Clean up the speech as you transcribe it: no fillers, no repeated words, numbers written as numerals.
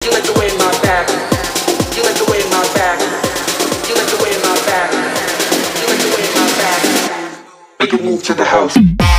You like the way my back. You like the way my back. You like the way my back. You like the way my back. Make a move to the house.